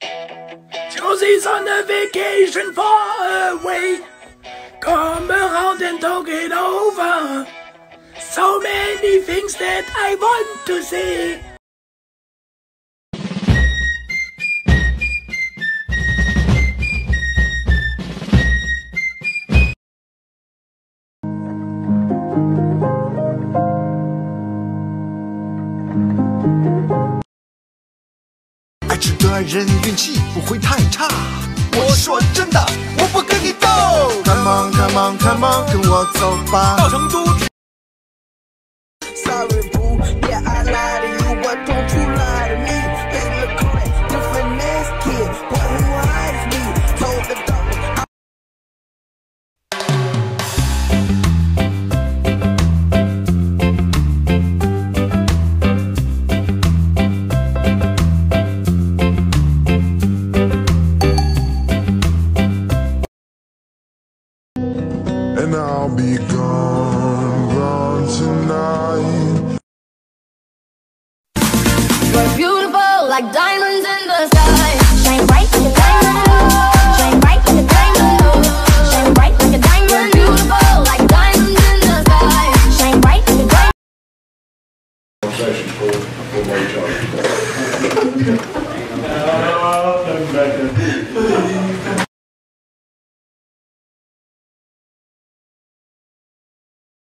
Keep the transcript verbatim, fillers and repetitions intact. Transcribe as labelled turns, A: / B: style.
A: Josie's on a vacation far away. Come around and talk it over. So many things that I want to say.
B: 爱吃的人运气不会太差。我说真的，我不跟你斗。Come on, come on, come on， 跟我走吧。到成都。Sorry, boo, yeah I lied to you, but don't you lie to me. They look correct, the finesse kid, boy who hides me. Told the dog.
C: And I'll be gone, gone tonight.
D: You're beautiful like diamonds.